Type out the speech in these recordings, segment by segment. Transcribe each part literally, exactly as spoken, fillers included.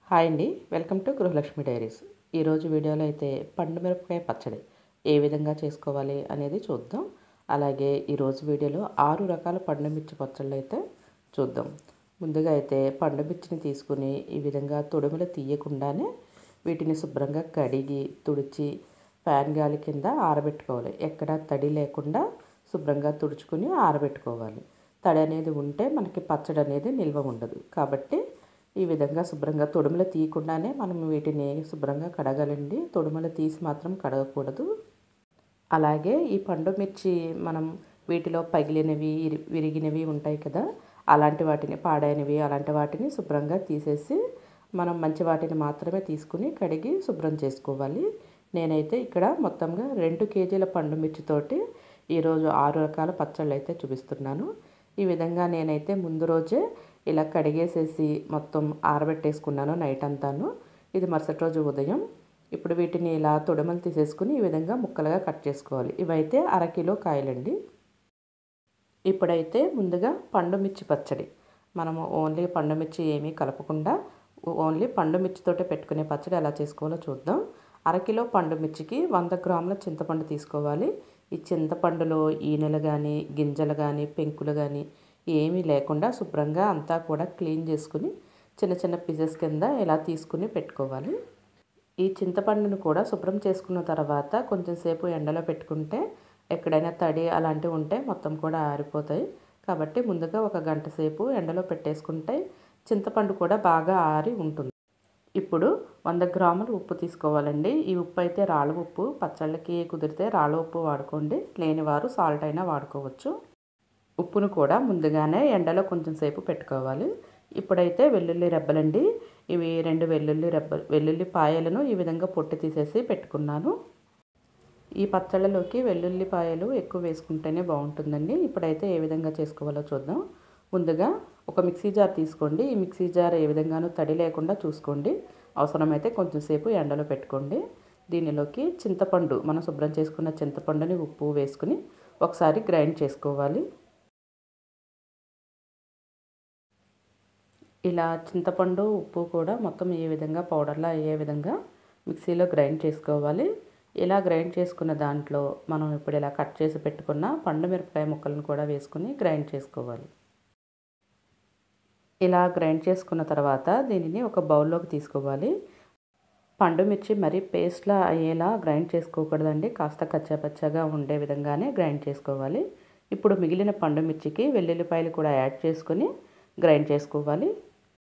Hi అండి, welcome to Gruhalakshmi diaries. ఈరోజు వీడియోలో అయితే పండు మిరపకాయ పచ్చడి ఏ విధంగా చేసుకోవాలి అనేది చూద్దాం. అలాగే ఈరోజు వీడియోలో ఆరు రకాల పండు మిర్చి పచ్చళ్ళు అయితే చూద్దాం. ముందుగా అయితే పండు మిర్చిని తీసుకుని ఈ విధంగా తొడుములు తీయకుండానే వీటిని శుభ్రంగా కడిగి తుడిచి ఫ్యాన్ గాలి కింద ఆరబెట్టుకోవాలి. ఎక్కడ తడి లేకుండా శుభ్రంగా తుడుచుకుని ఆరబెట్టుకోవాలి. తడి అనేది ఉంటే మనకి పచ్చడి అనేది నిల్వ ఉండదు. కాబట్టి ఈ విధంగా శుభ్రంగా తొడుములు తీయకుండానే మనం వీటిని శుభ్రంగా కడగాలండి. తొడుములు తీసి మాత్రం కడగకూడదు. అలాగే ఈ పండు మిర్చి మనం వీటిలో పగిలినవి విరిగినవి ఉంటాయి కదా, అలాంటి వాటిని పాడైనవి అలాంటి వాటిని శుభ్రంగా తీసేసి మనం మంచి వాటిని మాత్రమే తీసుకుని కడిగి శుభ్రం చేసుకోవాలి. నేనైతే ఇక్కడ మొత్తంగా రెండు కేజీల పండు మిర్చితోటి ఈరోజు ఆరు రకాల పచ్చళ్ళు అయితే చూపిస్తున్నాను. ఈ విధంగా నేనైతే ముందు రోజే ఇలా కడిగేసేసి మొత్తం ఆరబెట్టేసుకున్నాను నైట్ అంతాను. ఇది మరుసటి రోజు ఉదయం. ఇప్పుడు వీటిని ఇలా తొడుమలు తీసేసుకుని ఈ విధంగా ముక్కలుగా కట్ చేసుకోవాలి. ఇవైతే అరకిలో కాయలండి. ఇప్పుడైతే ముందుగా పండు మిర్చి పచ్చడి, మనము ఓన్లీ పండు మిర్చి ఏమీ కలపకుండా ఓన్లీ పండు మిర్చితోటే పెట్టుకునే పచ్చడి ఎలా చేసుకోవాలో చూద్దాం. అరకిలో పండు మిర్చికి వంద గ్రాముల చింతపండు తీసుకోవాలి. ఈ చింతపండులో ఈనెలు కానీ గింజలు కానీ పెంకులు కానీ ఏమీ లేకుండా శుభ్రంగా అంతా కూడా క్లీన్ చేసుకుని చిన్న చిన్న పీసెస్ కింద ఇలా తీసుకుని పెట్టుకోవాలి. ఈ చింతపండును కూడా శుభ్రం చేసుకున్న తర్వాత కొంచెం సేపు ఎండలో పెట్టుకుంటే ఎక్కడైనా తడి అలాంటివి ఉంటే మొత్తం కూడా ఆరిపోతాయి. కాబట్టి ముందుగా ఒక గంట సేపు ఎండలో పెట్టేసుకుంటే చింతపండు కూడా బాగా ఆరి ఉంటుంది. ఇప్పుడు వంద గ్రాములు ఉప్పు తీసుకోవాలండి. ఈ ఉప్పు అయితే రాళ్ళ ఉప్పు, పచ్చళ్ళకి కుదిరితే రాళ్ళ ఉప్పు వాడుకోండి, లేని వారు సాల్ట్ అయినా వాడుకోవచ్చు. ఉప్పును కూడా ముందుగానే ఎండలో కొంచెం సేపు పెట్టుకోవాలి. ఇప్పుడైతే వెల్లుల్లి రెబ్బలండి. ఇవి రెండు వెల్లుల్లి రెబ్బ వెల్లుల్లి పాయలను ఈ విధంగా పొట్టు తీసేసి పెట్టుకున్నాను. ఈ పచ్చళ్ళలోకి వెల్లుల్లిపాయలు ఎక్కువ వేసుకుంటేనే బాగుంటుందండి. ఇప్పుడైతే ఏ విధంగా చేసుకోవాలో చూద్దాం. ముందుగా ఒక మిక్సీ జార్ తీసుకోండి. ఈ మిక్సీ జార్ ఏ విధంగానూ తడి లేకుండా చూసుకోండి. అవసరమైతే కొంచెం సేపు ఎండలో పెట్టుకోండి. దీనిలోకి చింతపండు, మనం శుభ్రం చేసుకున్న చింతపండుని ఉప్పు వేసుకుని ఒకసారి గ్రైండ్ చేసుకోవాలి. ఇలా చింతపండు ఉప్పు కూడా మొత్తం ఏ విధంగా పౌడర్లా అయ్యే విధంగా మిక్సీలో గ్రైండ్ చేసుకోవాలి. ఇలా గ్రైండ్ చేసుకున్న దాంట్లో మనం ఇప్పుడు ఇలా కట్ చేసి పెట్టుకున్న పండు మిరపకాయ ముక్కలను కూడా వేసుకుని గ్రైండ్ చేసుకోవాలి. ఇలా గ్రైండ్ చేసుకున్న తర్వాత దీనిని ఒక బౌల్లోకి తీసుకోవాలి. పండు మిర్చి మరీ పేస్ట్లా అయ్యేలా గ్రైండ్ చేసుకోకూడదండి. కాస్త కచ్చాపచ్చాగా ఉండే విధంగానే గ్రైండ్ చేసుకోవాలి. ఇప్పుడు మిగిలిన పండు మిర్చికి వెల్లుల్లిపాయలు కూడా యాడ్ చేసుకుని గ్రైండ్ చేసుకోవాలి.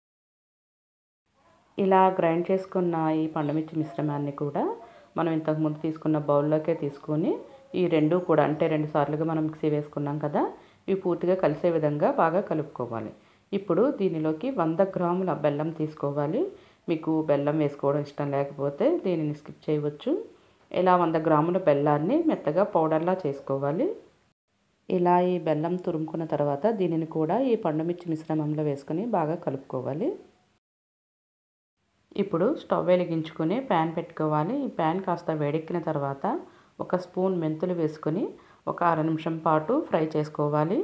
ఇలా గ్రైండ్ చేసుకున్న ఈ పండుమిర్చి మిశ్రమాన్ని కూడా మనం ఇంతకుముందు తీసుకున్న బౌల్లోకే తీసుకొని ఈ రెండు కూడా అంటే రెండు సార్లుగా మనం మిక్సీ వేసుకున్నాం కదా, ఇవి పూర్తిగా కలిసే విధంగా బాగా కలుపుకోవాలి. ఇప్పుడు దీనిలోకి వంద గ్రాముల బెల్లం తీసుకోవాలి. మీకు బెల్లం వేసుకోవడం ఇష్టం లేకపోతే దీనిని స్కిప్ చేయవచ్చు. ఇలా వంద గ్రాముల బెల్లాన్ని మెత్తగా పౌడర్లా చేసుకోవాలి. ఇలా ఈ బెల్లం తురుముకున్న తర్వాత దీనిని కూడా ఈ పండుమిర్చి మిశ్రమంలో వేసుకొని బాగా కలుపుకోవాలి. ఇప్పుడు స్టవ్ వెలిగించుకొని ప్యాన్ పెట్టుకోవాలి. ఈ ప్యాన్ కాస్త వేడెక్కిన తర్వాత ఒక స్పూన్ మెంతులు వేసుకొని ఒక అర నిమిషం పాటు ఫ్రై చేసుకోవాలి.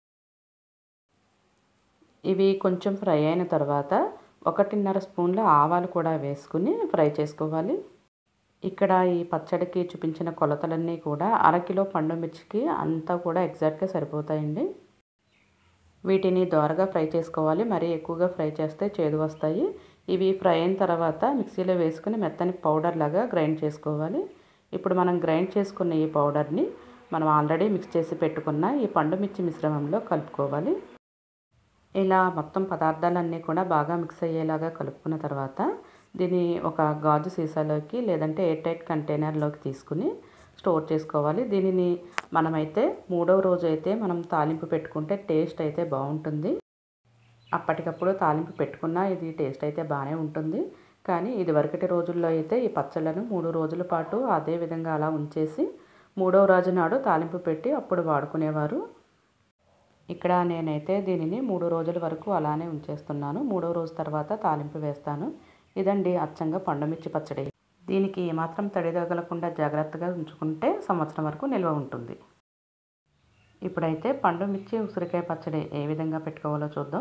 ఇవి కొంచెం ఫ్రై అయిన తర్వాత ఒకటిన్నర స్పూన్ల ఆవాలు కూడా వేసుకుని ఫ్రై చేసుకోవాలి. ఇక్కడ ఈ పచ్చడికి చూపించిన కొలతలన్నీ కూడా అరకిలో పండు మిర్చికి అంతా కూడా ఎగ్జాక్ట్గా సరిపోతాయండి. వీటిని దోరగా ఫ్రై చేసుకోవాలి. మరీ ఎక్కువగా ఫ్రై చేస్తే చేదు వస్తాయి. ఇవి ఫ్రై అయిన తర్వాత మిక్సీలో వేసుకుని మెత్తని పౌడర్ లాగా గ్రైండ్ చేసుకోవాలి. ఇప్పుడు మనం గ్రైండ్ చేసుకున్న ఈ పౌడర్ని మనం ఆల్రెడీ మిక్స్ చేసి పెట్టుకున్న ఈ పండు మిర్చి మిశ్రమంలో కలుపుకోవాలి. ఇలా మొత్తం పదార్థాలన్నీ కూడా బాగా మిక్స్ అయ్యేలాగా కలుపుకున్న తర్వాత దీన్ని ఒక గాజు సీసాలోకి లేదంటే ఎయిర్ టైట్ కంటైనర్లోకి తీసుకుని స్టోర్ చేసుకోవాలి. దీనిని మనమైతే మూడవ రోజు అయితే మనం తాలింపు పెట్టుకుంటే టేస్ట్ అయితే బాగుంటుంది. అప్పటికప్పుడు తాలింపు పెట్టుకున్నా ఇది టేస్ట్ అయితే బాగానే ఉంటుంది. కానీ ఇది వరకటి రోజుల్లో అయితే ఈ పచ్చళ్ళను మూడు రోజుల పాటు అదే విధంగా అలా ఉంచేసి మూడవ రోజు నాడు తాలింపు పెట్టి అప్పుడు వాడుకునేవారు. ఇక్కడ నేనైతే దీనిని మూడు రోజుల వరకు అలానే ఉంచేస్తున్నాను. మూడవ రోజు తర్వాత తాలింపు వేస్తాను. ఇదండి అచ్చంగా పండుమిర్చి పచ్చడి. దీనికి ఏమాత్రం తడి తగలకుండా జాగ్రత్తగా ఉంచుకుంటే సంవత్సరం వరకు నిల్వ ఉంటుంది. ఇప్పుడైతే పండు మిర్చి ఉసిరికాయ పచ్చడి ఏ విధంగా పెట్టుకోవాలో చూద్దాం.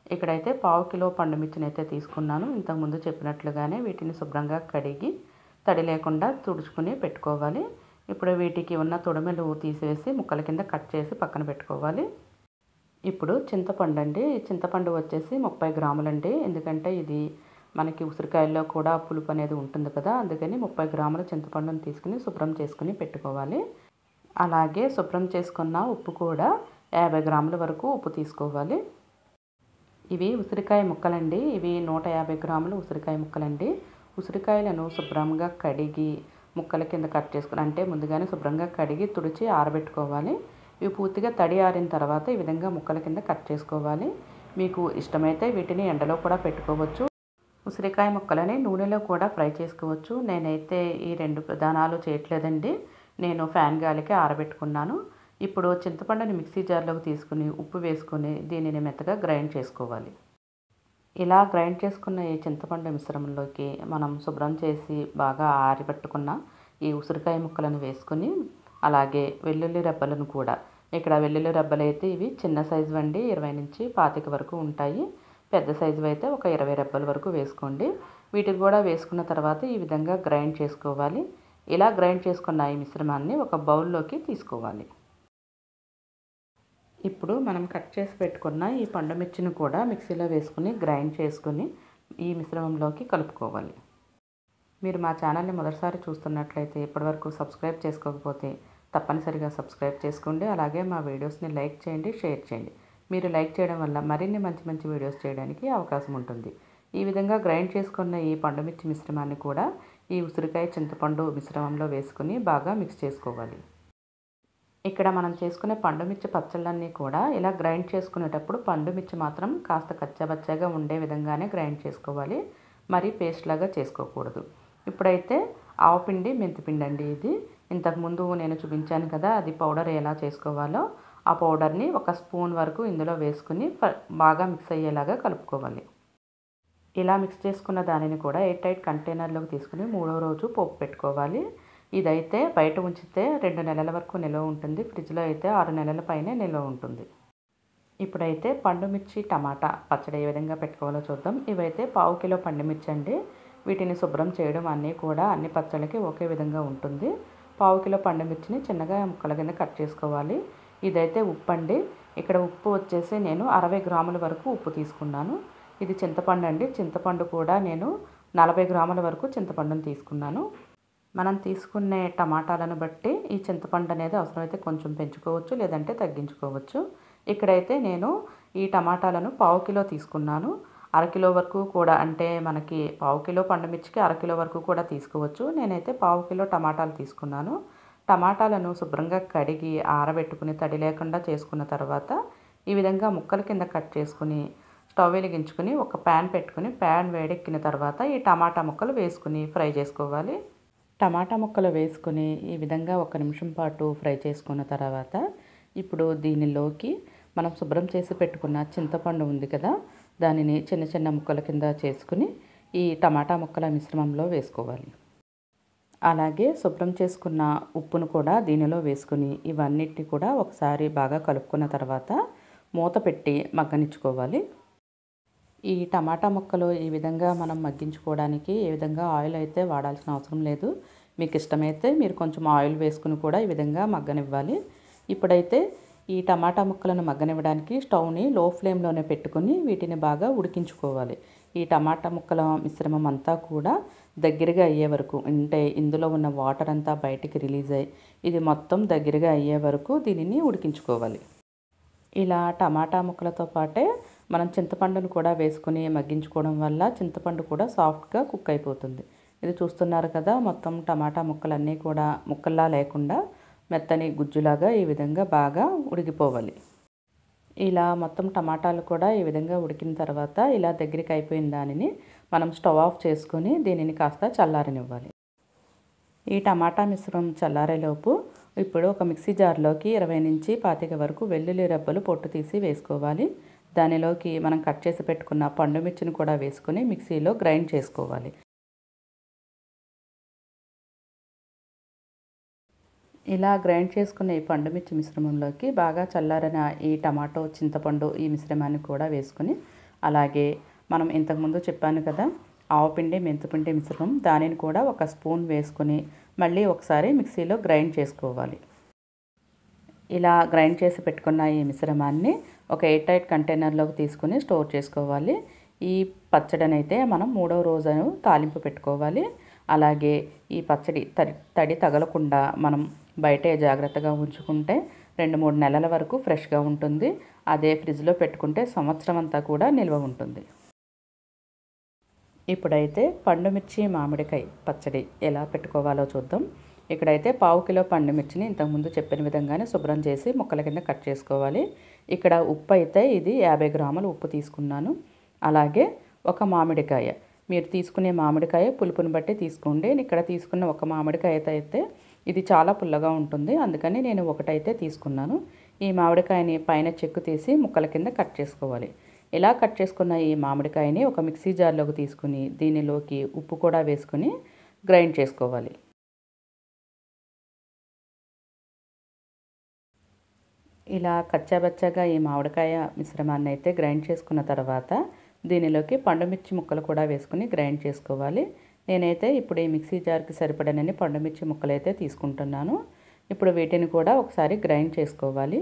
ఇక్కడైతే పావు కిలో పండు మిర్చిని అయితే తీసుకున్నాను. ఇంతకుముందు చెప్పినట్లుగానే వీటిని శుభ్రంగా కడిగి తడి లేకుండా తుడుచుకుని పెట్టుకోవాలి. ఇప్పుడు వీటికి ఉన్న తొడిమెలు తీసివేసి ముక్కల కింద కట్ చేసి పక్కన పెట్టుకోవాలి. ఇప్పుడు చింతపండు అండి. చింతపండు వచ్చేసి ముప్పై గ్రాములండి. ఎందుకంటే ఇది మనకి ఉసిరికాయల్లో కూడా పులుపు అనేది ఉంటుంది కదా, అందుకని ముప్పై గ్రాముల చింతపండుని తీసుకుని శుభ్రం చేసుకుని పెట్టుకోవాలి. అలాగే శుభ్రం చేసుకున్న ఉప్పు కూడా యాభై గ్రాముల వరకు ఉప్పు తీసుకోవాలి. ఇవి ఉసిరికాయ ముక్కలండి. ఇవి నూట యాభై గ్రాములు ఉసిరికాయ ముక్కలండి. ఉసిరికాయలను శుభ్రంగా కడిగి ముక్కల కింద కట్ చేసుకుని, అంటే ముందుగానే శుభ్రంగా కడిగి తుడిచి ఆరబెట్టుకోవాలి. ఇవి పూర్తిగా తడి ఆరిన తర్వాత ఈ విధంగా ముక్కల కింద కట్ చేసుకోవాలి. మీకు ఇష్టమైతే వీటిని ఎండలో కూడా పెట్టుకోవచ్చు. ఉసిరికాయ ముక్కలని నూనెలో కూడా ఫ్రై చేసుకోవచ్చు. నేనైతే ఈ రెండు విధానాలు చేయట్లేదండి. నేను ఫ్యాన్ గాలికి ఆరబెట్టుకున్నాను. ఇప్పుడు చింతపండుని మిక్సీ జార్లోకి తీసుకుని ఉప్పు వేసుకొని దీనిని మెత్తగా గ్రైండ్ చేసుకోవాలి. ఇలా గ్రైండ్ చేసుకున్న ఈ చింతపండు మిశ్రమంలోకి మనం శుభ్రం చేసి బాగా ఆరబెట్టుకున్న ఈ ఉసిరికాయ ముక్కలను వేసుకొని, అలాగే వెల్లుల్లి రెబ్బలను కూడా, ఇక్కడ వెల్లుల్లి రెబ్బలు అయితే ఇవి చిన్న సైజు అండి, ఇరవై నుంచి పాతిక వరకు ఉంటాయి. పెద్ద సైజు అయితే ఒక ఇరవై రెబ్బల వరకు వేసుకోండి. వీటిని కూడా వేసుకున్న తర్వాత ఈ విధంగా గ్రైండ్ చేసుకోవాలి. ఇలా గ్రైండ్ చేసుకున్న ఈ మిశ్రమాన్ని ఒక బౌల్లోకి తీసుకోవాలి. ఇప్పుడు మనం కట్ చేసి పెట్టుకున్న ఈ పండు మిర్చిని కూడా మిక్సీలో వేసుకుని గ్రైండ్ చేసుకుని ఈ మిశ్రమంలోకి కలుపుకోవాలి. మీరు మా ఛానల్ని మొదటిసారి చూస్తున్నట్లయితే ఇప్పటివరకు సబ్స్క్రైబ్ చేసుకోకపోతే తప్పనిసరిగా సబ్స్క్రైబ్ చేసుకోండి. అలాగే మా వీడియోస్ని లైక్ చేయండి, షేర్ చేయండి. మీరు లైక్ చేయడం వల్ల మరిన్ని మంచి మంచి వీడియోస్ చేయడానికి అవకాశం ఉంటుంది. ఈ విధంగా గ్రైండ్ చేసుకున్న ఈ పండు మిర్చి మిశ్రమాన్ని కూడా ఈ ఉసిరికాయ చింతపండు మిశ్రమంలో వేసుకుని బాగా మిక్స్ చేసుకోవాలి. ఇక్కడ మనం చేసుకునే పండు మిర్చి పచ్చళ్ళన్నీ కూడా ఇలా గ్రైండ్ చేసుకునేటప్పుడు పండు మిర్చి మాత్రం కాస్త కచ్చాబచ్చాగా ఉండే విధంగానే గ్రైండ్ చేసుకోవాలి. మరి పేస్ట్ లాగా చేసుకోకూడదు. ఇప్పుడైతే ఆవపిండి, మెంతిపిండి అండి. ఇది ఇంతకుముందు నేను చూపించాను కదా, అది పౌడర్ ఎలా చేసుకోవాలో ఆ పౌడర్ని ఒక స్పూన్ వరకు ఇందులో వేసుకుని బాగా మిక్స్ అయ్యేలాగా కలుపుకోవాలి. ఇలా మిక్స్ చేసుకున్న దానిని కూడా ఎయిర్ టైట్ కంటైనర్లోకి తీసుకుని మూడో రోజు పోపు పెట్టుకోవాలి. ఇదైతే బయట ఉంచితే రెండు నెలల వరకు నిల్వ ఉంటుంది. ఫ్రిడ్జ్లో అయితే ఆరు నెలల పైనే నిల్వ ఉంటుంది. ఇప్పుడైతే పండు మిర్చి టమాటా పచ్చడి ఏ విధంగా పెట్టుకోవాలో చూద్దాం. ఇవైతే పావు కిలో పండు మిర్చి అండి. వీటిని శుభ్రం చేయడం అన్నీ కూడా అన్ని పచ్చళ్ళకి ఒకే విధంగా ఉంటుంది. పావు కిలో పండు మిర్చిని చిన్నగా ముక్కల కింద కట్ చేసుకోవాలి. ఇదైతే ఉప్పు అండి. ఇక్కడ ఉప్పు వచ్చేసి నేను అరవై గ్రాముల వరకు ఉప్పు తీసుకున్నాను. ఇది చింతపండు అండి. చింతపండు కూడా నేను నలభై గ్రాముల వరకు చింతపండును తీసుకున్నాను. మనం తీసుకునే టమాటాలను బట్టి ఈ చింతపండు అనేది అవసరమైతే కొంచెం పెంచుకోవచ్చు, లేదంటే తగ్గించుకోవచ్చు. ఇక్కడైతే నేను ఈ టమాటాలను పావు కిలో తీసుకున్నాను. అరకిలో వరకు కూడా, అంటే మనకి పావు కిలో పండు మిర్చికి అరకిలో వరకు కూడా తీసుకోవచ్చు. నేనైతే పావు కిలో టమాటాలు తీసుకున్నాను. టమాటాలను శుభ్రంగా కడిగి ఆరబెట్టుకుని తడి లేకుండా చేసుకున్న తర్వాత ఈ విధంగా ముక్కల కింద కట్ చేసుకుని స్టవ్ వెలిగించుకుని ఒక ప్యాన్ పెట్టుకుని ప్యాన్ వేడెక్కిన తర్వాత ఈ టమాటా ముక్కలు వేసుకుని ఫ్రై చేసుకోవాలి. టమాటా ముక్కలు వేసుకుని ఈ విధంగా ఒక నిమిషం పాటు ఫ్రై చేసుకున్న తర్వాత ఇప్పుడు దీనిలోకి మనం శుభ్రం చేసి పెట్టుకున్న చింతపండు ఉంది కదా, దానిని చిన్న చిన్న ముక్కల కింద చేసుకుని ఈ టమాటా ముక్కల మిశ్రమంలో వేసుకోవాలి. అలాగే శుభ్రం చేసుకున్న ఉప్పును కూడా దీనిలో వేసుకుని ఇవన్నిటిని కూడా ఒకసారి బాగా కలుపుకున్న తర్వాత మూత పెట్టి మగ్గనిచ్చుకోవాలి. ఈ టమాటా ముక్కలు ఈ విధంగా మనం మగ్గించుకోవడానికి ఏ విధంగా ఆయిల్ అయితే వాడాల్సిన అవసరం లేదు. మీకు ఇష్టమైతే మీరు కొంచెం ఆయిల్ వేసుకుని కూడా ఈ విధంగా మగ్గనివ్వాలి. ఇప్పుడైతే ఈ టమాటా ముక్కలను మగ్గనివ్వడానికి స్టవ్ని లో ఫ్లేమ్లోనే పెట్టుకుని వీటిని బాగా ఉడికించుకోవాలి. ఈ టమాటా ముక్కల మిశ్రమం అంతా కూడా దగ్గరగా అయ్యే వరకు, అంటే ఇందులో ఉన్న వాటర్ అంతా బయటికి రిలీజ్ అయ్యి ఇది మొత్తం దగ్గరగా అయ్యే వరకు దీనిని ఉడికించుకోవాలి. ఇలా టమాటా ముక్కలతో పాటే మనం చింతపండును కూడా వేసుకుని మగ్గించుకోవడం వల్ల చింతపండు కూడా సాఫ్ట్గా కుక్ అయిపోతుంది. ఇది చూస్తున్నారు కదా, మొత్తం టమాటా ముక్కలన్నీ కూడా ముక్కల్లా లేకుండా మెత్తని గుజ్జులాగా ఈ విధంగా బాగా ఉడికిపోవాలి. ఇలా మొత్తం టమాటాలు కూడా ఈ విధంగా ఉడికిన తర్వాత ఇలా దగ్గరికి అయిపోయిన దానిని మనం స్టవ్ ఆఫ్ చేసుకొని దీనిని కాస్త చల్లారనివ్వాలి. ఈ టమాటా మిశ్రమం చల్లారేలోపు ఇప్పుడు ఒక మిక్సీ జార్లోకి ఇరవై నుంచి పాతిక వరకు వెల్లుల్లి రెబ్బలు పొట్టు తీసి వేసుకోవాలి. దానిలోకి మనం కట్ చేసి పెట్టుకున్న పండు మిర్చిని కూడా వేసుకొని మిక్సీలో గ్రైండ్ చేసుకోవాలి. ఇలా గ్రైండ్ చేసుకున్న ఈ పండు మిర్చి మిశ్రమంలోకి బాగా చల్లారిన ఈ టమాటో, చింతపండు ఈ మిశ్రమాన్ని కూడా వేసుకొని అలాగే మనం ఇంతకుముందు చెప్పాను కదా ఆవపిండి మెంతిపిండి మిశ్రమం, దానిని కూడా ఒక స్పూన్ వేసుకొని మళ్ళీ ఒకసారి మిక్సీలో గ్రైండ్ చేసుకోవాలి. ఇలా గ్రైండ్ చేసి పెట్టుకున్న ఈ మిశ్రమాన్ని ఒక ఎయిర్ టైట్ కంటైనర్లోకి తీసుకుని స్టోర్ చేసుకోవాలి. ఈ పచ్చడిని అయితే మనం మూడవ రోజును తాలింపు పెట్టుకోవాలి. అలాగే ఈ పచ్చడి తడి తడి తగలకుండా మనం బయటే జాగ్రత్తగా ఉంచుకుంటే రెండు మూడు నెలల వరకు ఫ్రెష్గా ఉంటుంది. అదే ఫ్రిడ్జ్లో పెట్టుకుంటే సంవత్సరం అంతా కూడా నిల్వ ఉంటుంది. ఇప్పుడైతే పండుమిర్చి మామిడికాయ పచ్చడి ఎలా పెట్టుకోవాలో చూద్దాం. ఇక్కడైతే పావు కిలో పండుమిర్చిని ఇంతకుముందు చెప్పిన విధంగానే శుభ్రం చేసి ముక్కల కింద కట్ చేసుకోవాలి. ఇక్కడ ఉప్పు అయితే ఇది యాభై గ్రాములు ఉప్పు తీసుకున్నాను. అలాగే ఒక మామిడికాయ, మీరు తీసుకునే మామిడికాయ పులుపుని బట్టి తీసుకోండి. ఇక్కడ తీసుకున్న ఒక మామిడికాయ అయితే ఇది చాలా పుల్లగా ఉంటుంది, అందుకని నేను ఒకటైతే తీసుకున్నాను. ఈ మామిడికాయని పైన చెక్కు తీసి ముక్కల కింద కట్ చేసుకోవాలి. ఇలా కట్ చేసుకున్న ఈ మామిడికాయని ఒక మిక్సీ జార్లోకి తీసుకుని దీనిలోకి ఉప్పు కూడా వేసుకుని గ్రైండ్ చేసుకోవాలి. ఇలా కచ్చాబచ్చాగా ఈ మామిడికాయ మిశ్రమాన్ని అయితే గ్రైండ్ చేసుకున్న తర్వాత దీనిలోకి పండుమిర్చి ముక్కలు కూడా వేసుకుని గ్రైండ్ చేసుకోవాలి. నేనైతే ఇప్పుడు ఈ మిక్సీ జార్కి సరిపడనని పండుమిర్చి ముక్కలు అయితే తీసుకుంటున్నాను. ఇప్పుడు వీటిని కూడా ఒకసారి గ్రైండ్ చేసుకోవాలి.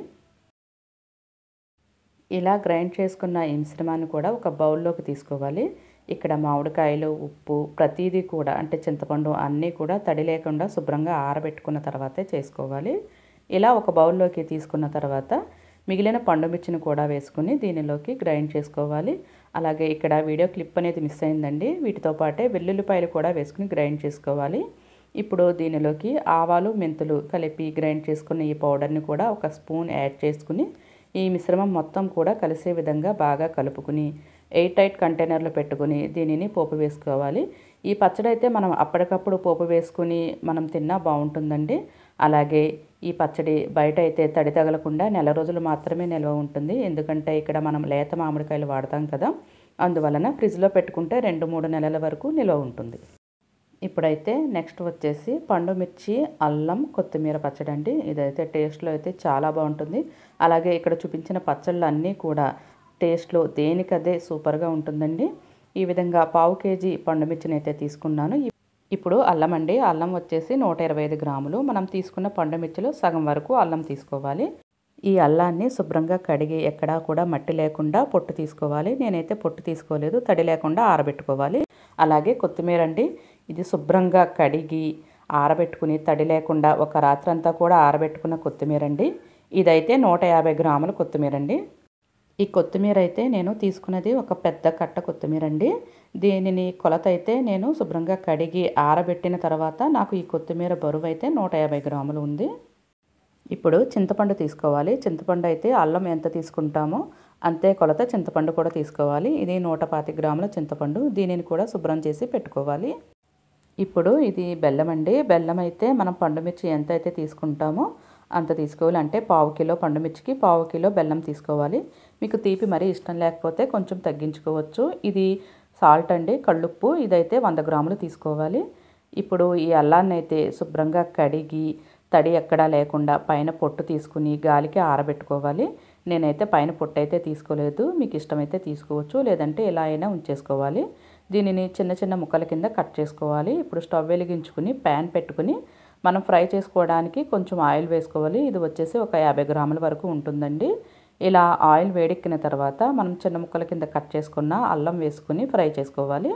ఇలా గ్రైండ్ చేసుకున్న ఈ మిశ్రమాన్ని కూడా ఒక బౌల్లోకి తీసుకోవాలి. ఇక్కడ మామిడికాయలు, ఉప్పు ప్రతిదీ కూడా అంటే చింతపండు అన్నీ కూడా తడి లేకుండా శుభ్రంగా ఆరబెట్టుకున్న తర్వాతే చేసుకోవాలి. ఇలా ఒక బౌల్లోకి తీసుకున్న తర్వాత మిగిలిన పండుమిర్చిని కూడా వేసుకుని దీనిలోకి గ్రైండ్ చేసుకోవాలి. అలాగే ఇక్కడ వీడియో క్లిప్ అనేది మిస్ అయిందండి, వీటితో పాటే వెల్లుల్లిపాయలు కూడా వేసుకుని గ్రైండ్ చేసుకోవాలి. ఇప్పుడు దీనిలోకి ఆవాలు, మెంతులు కలిపి గ్రైండ్ చేసుకున్న ఈ పౌడర్ని కూడా ఒక స్పూన్ యాడ్ చేసుకుని ఈ మిశ్రమం మొత్తం కూడా కలిసే విధంగా బాగా కలుపుకుని ఎయిర్ టైట్ కంటైనర్లో పెట్టుకుని దీనిని పోపు వేసుకోవాలి. ఈ పచ్చడి అయితే మనం అప్పటికప్పుడు పోపు వేసుకుని మనం తిన్నా బాగుంటుందండి. అలాగే ఈ పచ్చడి బయట అయితే తడి తగలకుండా నెల రోజులు మాత్రమే నిల్వ ఉంటుంది, ఎందుకంటే ఇక్కడ మనం లేత మామిడికాయలు వాడతాం కదా, అందువలన ఫ్రిడ్జ్లో పెట్టుకుంటే రెండు మూడు నెలల వరకు నిల్వ ఉంటుంది. ఇప్పుడైతే నెక్స్ట్ వచ్చేసి పండుమిర్చి, అల్లం, కొత్తిమీర పచ్చడి అండి. ఇదైతే టేస్ట్లో అయితే చాలా బాగుంటుంది. అలాగే ఇక్కడ చూపించిన పచ్చళ్ళు అన్నీ కూడా టేస్ట్లో దేనికదే సూపర్గా ఉంటుందండి. ఈ విధంగా పావు కేజీ పండుమిర్చిని అయితే తీసుకున్నాను. ఇప్పుడు అల్లం అండి, అల్లం వచ్చేసి నూట ఇరవై ఐదు గ్రాములు. మనం తీసుకున్న పండుమిర్చిలో సగం వరకు అల్లం తీసుకోవాలి. ఈ అల్లాన్ని శుభ్రంగా కడిగి ఎక్కడా కూడా మట్టి లేకుండా పొట్టు తీసుకోవాలి. నేనైతే పొట్టు తీసుకోలేదు, తడి లేకుండా ఆరబెట్టుకోవాలి. అలాగే కొత్తిమీర అండి, ఇది శుభ్రంగా కడిగి ఆరబెట్టుకుని తడి లేకుండా ఒక రాత్రంతా కూడా ఆరబెట్టుకున్న కొత్తిమీర అండి. ఇదైతే నూట యాభై గ్రాముల కొత్తిమీర అండి. ఈ కొత్తిమీర అయితే నేను తీసుకున్నది ఒక పెద్ద కట్ట కొత్తిమీర అండి. దీనిని కొలత అయితే నేను శుభ్రంగా కడిగి ఆరబెట్టిన తర్వాత నాకు ఈ కొత్తిమీర బరువు అయితే నూట యాభై గ్రాములు ఉంది. ఇప్పుడు చింతపండు తీసుకోవాలి. చింతపండు అయితే అల్లం ఎంత తీసుకుంటామో అంతే కొలత చింతపండు కూడా తీసుకోవాలి. ఇది నూట పాతిక గ్రాముల చింతపండు, దీనిని కూడా శుభ్రం చేసి పెట్టుకోవాలి. ఇప్పుడు ఇది బెల్లం అండి. బెల్లం అయితే మనం పండుమిర్చి ఎంత అయితే తీసుకుంటామో అంత తీసుకోవాలి. అంటే పావు కిలో పండుమిర్చికి పావు కిలో బెల్లం తీసుకోవాలి. మీకు తీపి మరీ ఇష్టం లేకపోతే కొంచెం తగ్గించుకోవచ్చు. ఇది సాల్ట్ అండి, కళ్ళుప్పు, ఇదైతే వంద గ్రాములు తీసుకోవాలి. ఇప్పుడు ఈ అల్లాన్ని అయితే శుభ్రంగా కడిగి తడి ఎక్కడా లేకుండా పైన పొట్టు తీసుకుని గాలికి ఆరబెట్టుకోవాలి. నేనైతే పైన పొట్టు అయితే తీసుకోలేదు, మీకు ఇష్టమైతే తీసుకోవచ్చు, లేదంటే ఇలా అయినా ఉంచేసుకోవాలి. దీనిని చిన్న చిన్న ముక్కల కింద కట్ చేసుకోవాలి. ఇప్పుడు స్టవ్ వెలిగించుకుని ప్యాన్ పెట్టుకుని మనం ఫ్రై చేసుకోవడానికి కొంచెం ఆయిల్ వేసుకోవాలి. ఇది వచ్చేసి ఒక యాభై గ్రాముల వరకు ఉంటుందండి. ఇలా ఆయిల్ వేడెక్కిన తర్వాత మనం చిన్న ముక్కల కింద కట్ చేసుకున్న అల్లం వేసుకుని ఫ్రై చేసుకోవాలి.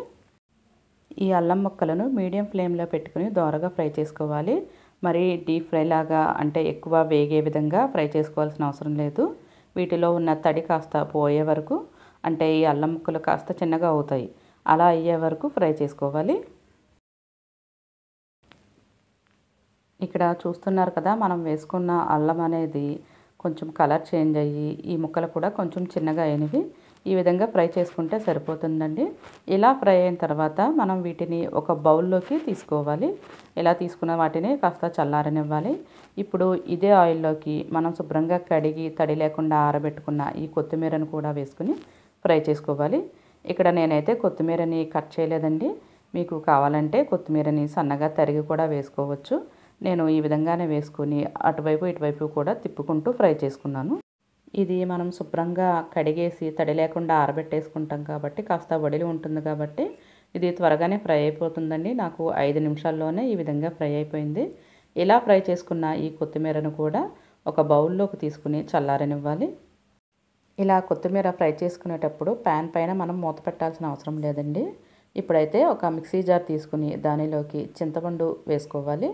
ఈ అల్లం ముక్కలను మీడియం ఫ్లేమ్లో పెట్టుకుని దోరగా ఫ్రై చేసుకోవాలి. మరి డీప్ ఫ్రై లాగా అంటే ఎక్కువ వేగే విధంగా ఫ్రై చేసుకోవాల్సిన అవసరం లేదు. వీటిలో ఉన్న తడి కాస్త పోయే వరకు, అంటే ఈ అల్లం ముక్కలు కాస్త చిన్నగా అవుతాయి, అలా అయ్యే వరకు ఫ్రై చేసుకోవాలి. ఇక్కడ చూస్తున్నారు కదా, మనం వేసుకున్న అల్లం అనేది కొంచెం కలర్ చేంజ్ అయ్యి ఈ ముక్కలు కూడా కొంచెం చిన్నగా అయినవి. ఈ విధంగా ఫ్రై చేసుకుంటే సరిపోతుందండి. ఇలా ఫ్రై అయిన తర్వాత మనం వీటిని ఒక బౌల్లోకి తీసుకోవాలి. ఇలా తీసుకున్న వాటిని కాస్త చల్లారనివ్వాలి. ఇప్పుడు ఇదే ఆయిల్లోకి మనం శుభ్రంగా కడిగి తడి లేకుండా ఆరబెట్టుకున్న ఈ కొత్తిమీరను కూడా వేసుకుని ఫ్రై చేసుకోవాలి. ఇక్కడ నేనైతే కొత్తిమీరని కట్ చేయలేదండి, మీకు కావాలంటే కొత్తిమీరని సన్నగా తరిగి కూడా వేసుకోవచ్చు. నేను ఈ విధంగానే వేసుకుని అటువైపు ఇటువైపు కూడా తిప్పుకుంటూ ఫ్రై చేసుకున్నాను. ఇది మనం శుభ్రంగా కడిగేసి తడి లేకుండా ఆరబెట్టేసుకుంటాం కాబట్టి కాస్త వడిలి ఉంటుంది కాబట్టి ఇది త్వరగానే ఫ్రై అయిపోతుందండి. నాకు ఐదు నిమిషాల్లోనే ఈ విధంగా ఫ్రై అయిపోయింది. ఇలా ఫ్రై చేసుకున్న ఈ కొత్తిమీరను కూడా ఒక బౌల్లోకి తీసుకుని చల్లారనివ్వాలి. ఇలా కొత్తిమీర ఫ్రై చేసుకునేటప్పుడు ప్యాన్ పైన మనం మూత పెట్టాల్సిన అవసరం లేదండి. ఇప్పుడైతే ఒక మిక్సీ జార్ తీసుకుని దానిలోకి చింతపండు వేసుకోవాలి.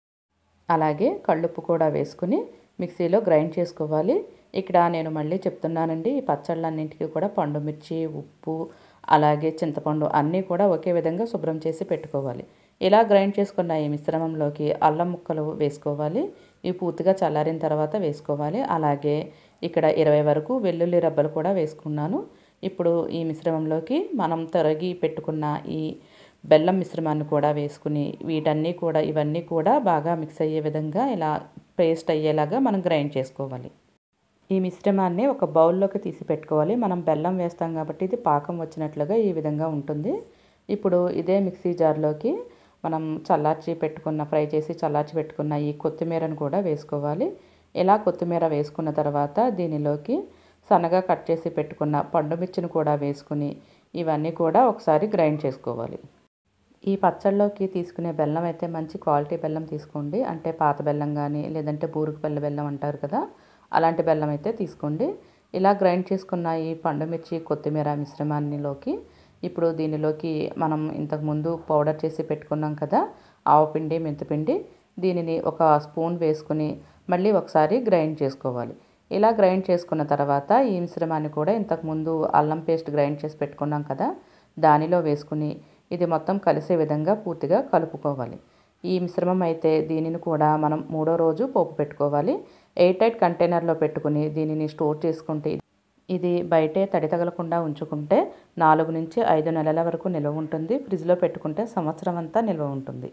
అలాగే కళ్ళుప్పు కూడా వేసుకుని మిక్సీలో గ్రైండ్ చేసుకోవాలి. ఇక్కడ నేను మళ్ళీ చెప్తున్నానండి, ఈ పచ్చళ్ళన్నింటికి కూడా పండుమిర్చి, ఉప్పు, అలాగే చింతపండు అన్నీ కూడా ఒకే విధంగా శుభ్రం చేసి పెట్టుకోవాలి. ఇలా గ్రైండ్ చేసుకున్న ఈ మిశ్రమంలోకి అల్లం ముక్కలు వేసుకోవాలి. ఇవి పూర్తిగా చల్లారిన తర్వాత వేసుకోవాలి. అలాగే ఇక్కడ ఇరవై వరకు వెల్లుల్లి రబ్బలు కూడా వేసుకున్నాను. ఇప్పుడు ఈ మిశ్రమంలోకి మనం తరిగి పెట్టుకున్న ఈ బెల్లం మిశ్రమాన్ని కూడా వేసుకుని వీటన్నీ కూడా ఇవన్నీ కూడా బాగా మిక్స్ అయ్యే విధంగా ఇలా పేస్ట్ అయ్యేలాగా మనం గ్రైండ్ చేసుకోవాలి. ఈ మిశ్రమాన్ని ఒక బౌల్లోకి తీసి పెట్టుకోవాలి. మనం బెల్లం వేస్తాం కాబట్టి ఇది పాకం వచ్చినట్లుగా ఈ విధంగా ఉంటుంది. ఇప్పుడు ఇదే మిక్సీ జార్లోకి మనం చల్లార్చి పెట్టుకున్న ఫ్రై చేసి చల్లార్చి పెట్టుకున్న ఈ కొత్తిమీరను కూడా వేసుకోవాలి. ఇలా కొత్తిమీర వేసుకున్న తర్వాత దీనిలోకి సన్నగా కట్ చేసి పెట్టుకున్న పండుమిర్చిని కూడా వేసుకుని ఇవన్నీ కూడా ఒకసారి గ్రైండ్ చేసుకోవాలి. ఈ పచ్చళ్ళలోకి తీసుకునే బెల్లం అయితే మంచి క్వాలిటీ బెల్లం తీసుకోండి. అంటే పాత బెల్లం కానీ లేదంటే బూరుగుపల్లి బెల్లం అంటారు కదా, అలాంటి బెల్లం అయితే తీసుకోండి. ఇలా గ్రైండ్ చేసుకున్న ఈ పండుమిర్చి కొత్తిమీర మిశ్రమాన్నిలోకి ఇప్పుడు దీనిలోకి మనం ఇంతకుముందు పౌడర్ చేసి పెట్టుకున్నాం కదా ఆవపిండి, మెంతిపిండి, దీనిని ఒక స్పూన్ వేసుకుని మళ్ళీ ఒకసారి గ్రైండ్ చేసుకోవాలి. ఇలా గ్రైండ్ చేసుకున్న తర్వాత ఈ మిశ్రమాన్ని కూడా ఇంతకుముందు అల్లం పేస్ట్ గ్రైండ్ చేసి పెట్టుకున్నాం కదా దానిలో వేసుకుని ఇది మొత్తం కలిసే విధంగా పూర్తిగా కలుపుకోవాలి. ఈ మిశ్రమం అయితే దీనిని కూడా మనం మూడో రోజు పోపు పెట్టుకోవాలి. ఎయిర్ టైట్ కంటైనర్లో పెట్టుకుని దీనిని స్టోర్ చేసుకుంటే ఇది బయటే తడి తగలకుండా ఉంచుకుంటే నాలుగు నుంచి ఐదు నెలల వరకు నిల్వ ఉంటుంది. ఫ్రిడ్జ్లో పెట్టుకుంటే సంవత్సరం అంతా నిల్వ ఉంటుంది.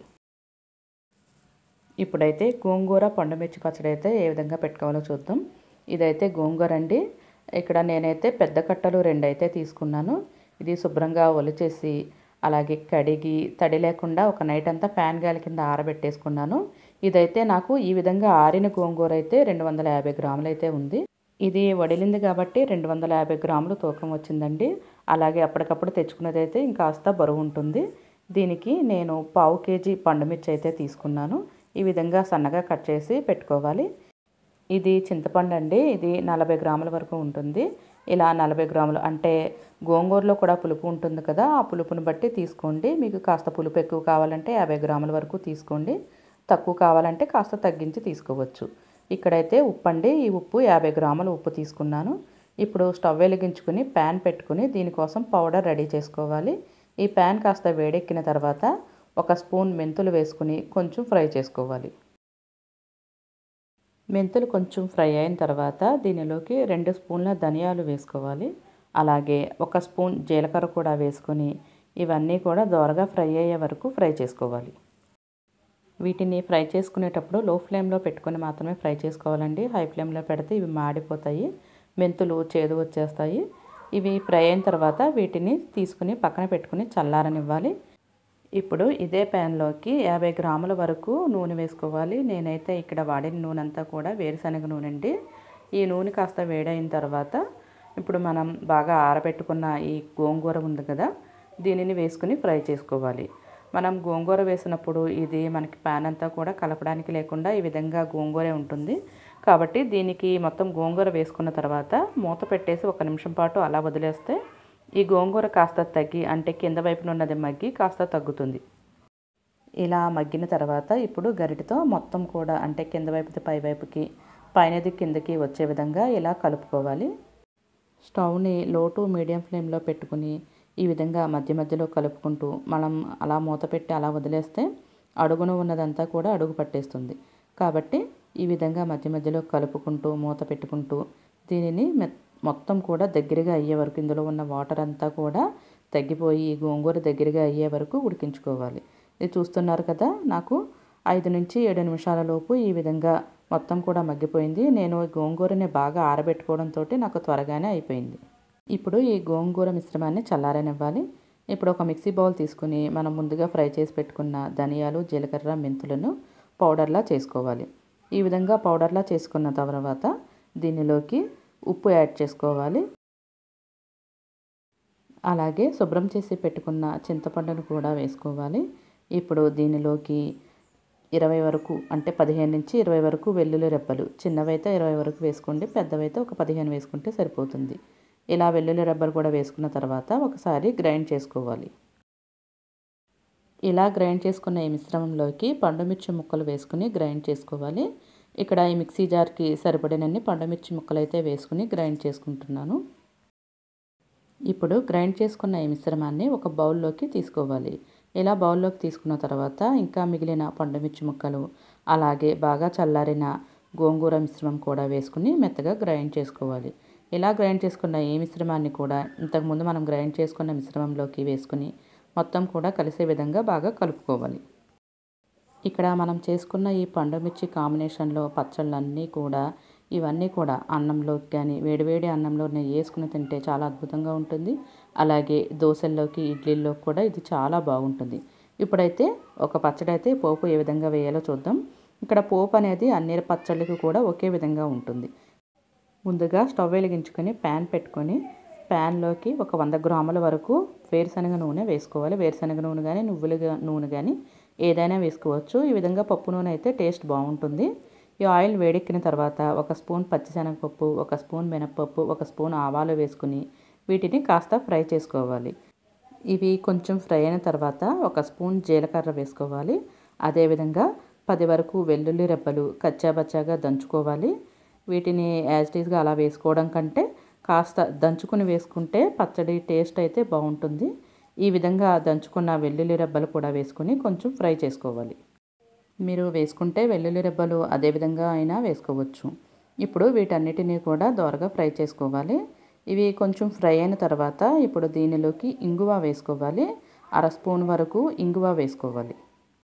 ఇప్పుడైతే గోంగూర పండుమిర్చి పచ్చడి అయితే ఏ విధంగా పెట్టుకోవాలో చూద్దాం. ఇదైతే గోంగూర అండి. ఇక్కడ నేనైతే పెద్ద కట్టలు రెండు అయితే తీసుకున్నాను. ఇది శుభ్రంగా ఒలిచేసి అలాగే కడిగి తడి లేకుండా ఒక నైట్ అంతా ఫ్యాన్ గాలి కింద ఆరబెట్టేసుకున్నాను. ఇదైతే నాకు ఈ విధంగా ఆరిన గోంగూర అయితే రెండు వందల యాభై గ్రాములు అయితే ఉంది. ఇది వడిలింది కాబట్టి రెండు వందల యాభై గ్రాములు తూకం వచ్చిందండి. అలాగే అప్పటికప్పుడు తెచ్చుకున్నదైతే ఇంకాస్త బరువు ఉంటుంది. దీనికి నేను పావు కేజీ పండుమిర్చి అయితే తీసుకున్నాను. ఈ విధంగా సన్నగా కట్ చేసి పెట్టుకోవాలి. ఇది చింతపండు అండి. ఇది నలభై గ్రాముల వరకు ఉంటుంది. ఇలా నలభై గ్రాములు అంటే గోంగూరలో కూడా పులుపు ఉంటుంది కదా, ఆ పులుపుని బట్టి తీసుకోండి. మీకు కాస్త పులుపు ఎక్కువ కావాలంటే యాభై గ్రాముల వరకు తీసుకోండి. తక్కువ కావాలంటే కాస్త తగ్గించి తీసుకోవచ్చు. ఇక్కడైతే ఉప్పు అండి. ఈ ఉప్పు యాభై గ్రాముల ఉప్పు తీసుకున్నాను. ఇప్పుడు స్టవ్ వెలిగించుకుని ప్యాన్ పెట్టుకుని దీనికోసం పౌడర్ రెడీ చేసుకోవాలి. ఈ ప్యాన్ కాస్త వేడెక్కిన తర్వాత ఒక స్పూన్ మెంతులు వేసుకుని కొంచెం ఫ్రై చేసుకోవాలి. మెంతులు కొంచెం ఫ్రై అయిన తర్వాత దీనిలోకి రెండు స్పూన్ల ధనియాలు వేసుకోవాలి. అలాగే ఒక స్పూన్ జీలకర్ర కూడా వేసుకొని ఇవన్నీ కూడా దోరగా ఫ్రై అయ్యే వరకు ఫ్రై చేసుకోవాలి. వీటిని ఫ్రై చేసుకునేటప్పుడు లో ఫ్లేమ్లో పెట్టుకొని మాత్రమే ఫ్రై చేసుకోవాలండి. హై ఫ్లేమ్లో పెడితే ఇవి మాడిపోతాయి, మెంతులు చేదు వచ్చేస్తాయి. ఇవి ఫ్రై అయిన తర్వాత వీటిని తీసుకుని పక్కన పెట్టుకుని చల్లారనివ్వాలి. ఇప్పుడు ఇదే ప్యాన్లోకి యాభై గ్రాముల వరకు నూనె వేసుకోవాలి. నేనైతే ఇక్కడ వాడిన నూనె అంతా కూడా వేరుశనగ నూనె అండి. ఈ నూనె కాస్త వేడైన తర్వాత ఇప్పుడు మనం బాగా ఆరబెట్టుకున్న ఈ గోంగూర ఉంది కదా, దీనిని వేసుకుని ఫ్రై చేసుకోవాలి. మనం గోంగూర వేసినప్పుడు ఇది మనకి ప్యాన్ అంతా కూడా కలపడానికి లేకుండా ఈ విధంగా గోంగూరే ఉంటుంది. కాబట్టి దీనికి మొత్తం గోంగూర వేసుకున్న తర్వాత మూత పెట్టేసి ఒక నిమిషం పాటు అలా వదిలేస్తే ఈ గోంగూర కాస్త తగ్గి అంటే కింద వైపున ఉన్నది మగ్గి కాస్త తగ్గుతుంది. ఇలా మగ్గిన తర్వాత ఇప్పుడు గరిటెతో మొత్తం కూడా అంటే కింద వైపుది పై వైపుకి, పైనది కిందకి వచ్చే విధంగా ఇలా కలుపుకోవాలి. స్టవ్ని లో టు మీడియం ఫ్లేమ్లో పెట్టుకుని ఈ విధంగా మధ్య మధ్యలో కలుపుకుంటూ మనం అలా మూత పెట్టి అలా వదిలేస్తే అడుగున ఉన్నదంతా కూడా అడుగు పట్టేస్తుంది. కాబట్టి ఈ విధంగా మధ్య మధ్యలో కలుపుకుంటూ మూత పెట్టుకుంటూ దీనిని మొత్తం కూడా దగ్గరగా అయ్యే వరకు, ఇందులో ఉన్న వాటర్ అంతా కూడా తగ్గిపోయి గోంగూర దగ్గరగా అయ్యే వరకు ఉడికించుకోవాలి. ఇది చూస్తున్నారు కదా, నాకు ఐదు నుంచి ఏడు నిమిషాల లోపు ఈ విధంగా మొత్తం కూడా మగ్గిపోయింది. నేను గోంగూరని బాగా ఆరబెట్టుకోవడంతో నాకు త్వరగానే అయిపోయింది. ఇప్పుడు ఈ గోంగూర మిశ్రమాన్ని చల్లారనివ్వాలి. ఇప్పుడు ఒక మిక్సీ బౌల్ తీసుకుని మనం ముందుగా ఫ్రై చేసి పెట్టుకున్న ధనియాలు, జీలకర్ర, మెంతులను పౌడర్లా చేసుకోవాలి. ఈ విధంగా పౌడర్లా చేసుకున్న తర్వాత దీనిలోకి ఉప్పు యాడ్ చేసుకోవాలి. అలాగే శుభ్రం చేసి పెట్టుకున్న చింతపండును కూడా వేసుకోవాలి. ఇప్పుడు దీనిలోకి ఇరవై వరకు అంటే పదిహేను నుంచి ఇరవై వరకు వెల్లుల్లి రెబ్బలు, చిన్నవైతే ఇరవై వరకు వేసుకోండి, పెద్దవైతే ఒక పదిహేను వేసుకుంటే సరిపోతుంది. ఇలా వెల్లుల్లి రెబ్బలు కూడా వేసుకున్న తర్వాత ఒకసారి గ్రైండ్ చేసుకోవాలి. ఇలా గ్రైండ్ చేసుకున్న ఈ మిశ్రమంలోకి పండుమిర్చి ముక్కలు వేసుకుని గ్రైండ్ చేసుకోవాలి. ఇక్కడ ఈ మిక్సీ జార్కి సరిపడినన్ని పండుమిర్చి ముక్కలు అయితే వేసుకుని గ్రైండ్ చేసుకుంటున్నాను. ఇప్పుడు గ్రైండ్ చేసుకున్న ఈ మిశ్రమాన్ని ఒక బౌల్లోకి తీసుకోవాలి. ఇలా బౌల్లోకి తీసుకున్న తర్వాత ఇంకా మిగిలిన పండుమిర్చి ముక్కలు, అలాగే బాగా చల్లారిన గోంగూర మిశ్రమం కూడా వేసుకుని మెత్తగా గ్రైండ్ చేసుకోవాలి. ఇలా గ్రైండ్ చేసుకున్న ఈ మిశ్రమాన్ని కూడా ఇంతకుముందు మనం గ్రైండ్ చేసుకున్న మిశ్రమంలోకి వేసుకుని మొత్తం కూడా కలిసే విధంగా బాగా కలుపుకోవాలి. ఇక్కడ మనం చేసుకున్న ఈ పండుమిర్చి కాంబినేషన్లో పచ్చళ్ళన్నీ కూడా ఇవన్నీ కూడా అన్నంలోకి కానీ వేడివేడి అన్నంలో నెయ్యి వేసుకుని తింటే చాలా అద్భుతంగా ఉంటుంది. అలాగే దోశల్లోకి ఇడ్లీల్లోకి కూడా ఇది చాలా బాగుంటుంది. ఇప్పుడైతే ఒక పచ్చడి అయితే పోపు ఏ విధంగా వేయాలో చూద్దాం. ఇక్కడ పోపు అనేది అన్ని పచ్చళ్ళకి కూడా ఒకే విధంగా ఉంటుంది. ముందుగా స్టవ్ వెలిగించుకొని ప్యాన్ పెట్టుకొని ప్యాన్లోకి ఒక వంద గ్రాముల వరకు వేరుశనగ నూనె వేసుకోవాలి. వేరుశనగ నూనె కానీ నువ్వుల నూనె కానీ ఏదైనా వేసుకోవచ్చు. ఈ విధంగా పప్పు నూనె అయితే టేస్ట్ బాగుంటుంది. ఈ ఆయిల్ వేడెక్కిన తర్వాత ఒక స్పూన్ పచ్చిశనగపప్పు, ఒక స్పూన్ మినపప్పు, ఒక స్పూన్ ఆవాలు వేసుకుని వీటిని కాస్త ఫ్రై చేసుకోవాలి. ఇవి కొంచెం ఫ్రై అయిన తర్వాత ఒక స్పూన్ జీలకర్ర వేసుకోవాలి. అదేవిధంగా పది వరకు వెల్లుల్లి రెబ్బలు కచ్చాబచ్చాగా దంచుకోవాలి. వీటిని యాజ్ ఇట్ ఈస్గా అలా వేసుకోవడం కంటే కాస్త దంచుకుని వేసుకుంటే పచ్చడి టేస్ట్ అయితే బాగుంటుంది. ఈ విధంగా దంచుకున్న వెల్లుల్లి రెబ్బలు కూడా వేసుకుని కొంచెం ఫ్రై చేసుకోవాలి. మీరు వేసుకుంటే వెల్లుల్లి రెబ్బలు అదేవిధంగా అయినా వేసుకోవచ్చు. ఇప్పుడు వీటన్నిటినీ కూడా దోరగా ఫ్రై చేసుకోవాలి. ఇవి కొంచెం ఫ్రై అయిన తర్వాత ఇప్పుడు దీనిలోకి ఇంగువ వేసుకోవాలి. అర స్పూన్ వరకు ఇంగువ వేసుకోవాలి.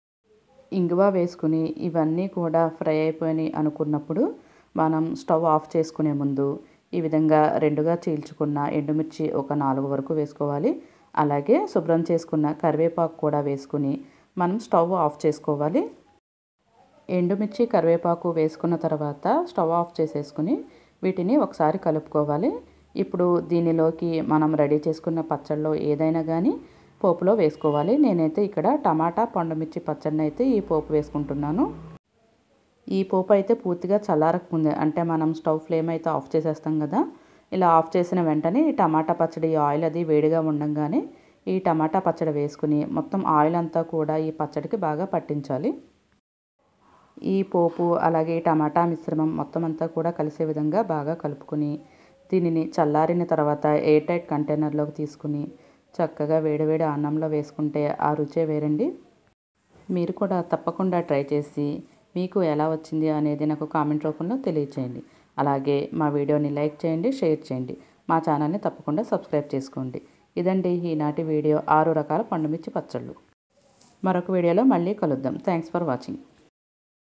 ఇంగువ వేసుకుని ఇవన్నీ కూడా ఫ్రై అయిపోయినాయి అనుకున్నప్పుడు మనం స్టవ్ ఆఫ్ చేసుకునే ముందు ఈ విధంగా రెండుగా చీల్చుకున్న ఎండుమిర్చి ఒక నాలుగు వరకు వేసుకోవాలి. అలాగే శుభ్రం చేసుకున్న కరివేపాకు కూడా వేసుకుని మనం స్టవ్ ఆఫ్ చేసుకోవాలి. ఎండుమిర్చి కరివేపాకు వేసుకున్న తర్వాత స్టవ్ ఆఫ్ చేసేసుకుని వీటిని ఒకసారి కలుపుకోవాలి. ఇప్పుడు దీనిలోకి మనం రెడీ చేసుకున్న పచ్చళ్ళలో ఏదైనా కానీ పోపులో వేసుకోవాలి. నేనైతే ఇక్కడ టమాటా పండుమిర్చి పచ్చడిని అయితే ఈ పోపు వేసుకుంటున్నాను. ఈ పోపు అయితే పూర్తిగా చల్లారకముందే అంటే మనం స్టవ్ ఫ్లేమ్ అయితే ఆఫ్ చేసేస్తాం కదా, ఇలా ఆఫ్ చేసిన వెంటనే ఈ టమాటా పచ్చడి ఆయిల్ అది వేడిగా ఉండగానే ఈ టమాటా పచ్చడి వేసుకుని మొత్తం ఆయిల్ అంతా కూడా ఈ పచ్చడికి బాగా పట్టించాలి. ఈ పోపు అలాగే టమాటా మిశ్రమం మొత్తం అంతా కూడా కలిసే విధంగా బాగా కలుపుకొని దీనిని చల్లారిన తర్వాత ఎయిర్ టైట్ కంటైనర్లోకి తీసుకుని చక్కగా వేడివేడి అన్నంలో వేసుకుంటే ఆ రుచే వేరండి. మీరు కూడా తప్పకుండా ట్రై చేసి మీకు ఎలా వచ్చింది అనేది నాకు కామెంట్ రూపంలో తెలియచేయండి. అలాగే మా వీడియోని లైక్ చేయండి, షేర్ చేయండి. మా ఛానల్ని తప్పకుండా సబ్స్క్రైబ్ చేసుకోండి. ఇదండి ఈనాటి వీడియో, ఆరు రకాల పండుమిర్చి పచ్చళ్ళు. మరొక వీడియోలో మళ్ళీ కలుద్దాం. Thanks for watching.